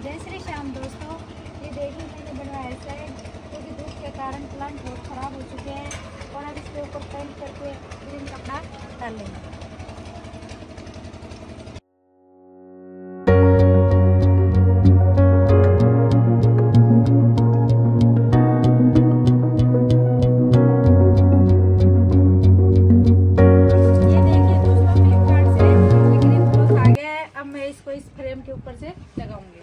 जय श्री श्याम दोस्तों, ये देखिए मैंने बनवाया साइड क्योंकि धूप के कारण प्लांट बहुत खराब हो चुके हैं और अब इसके ऊपर पेंट करके ग्रीन कपड़ा डाल लेंगे। इसको इस फ्रेम के ऊपर से लगाऊंगी।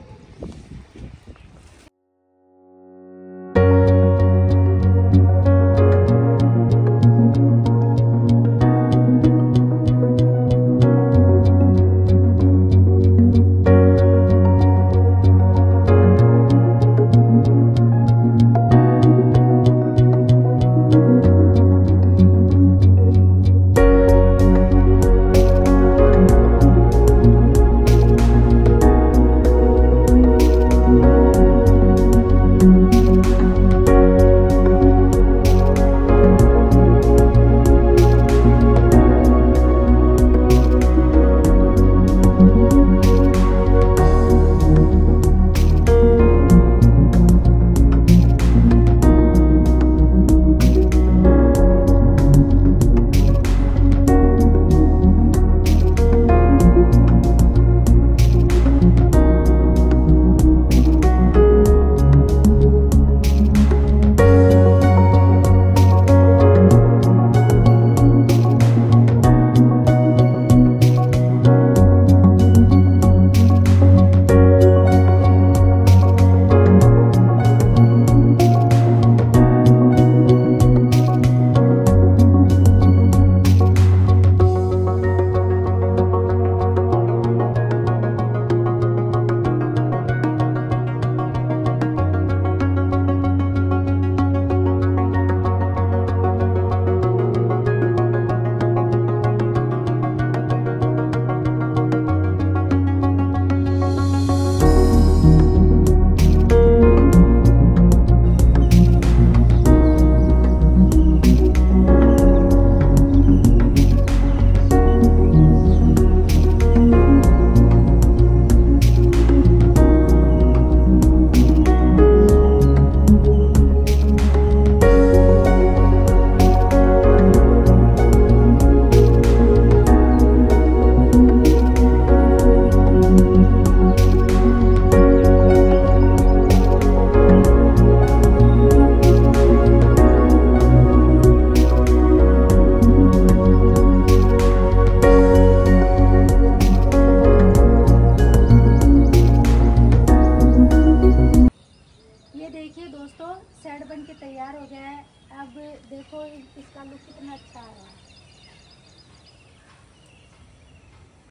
देखिए दोस्तों, सेट बन के तैयार हो गया है। अब देखो इसका लुक कितना अच्छा आ रहा है।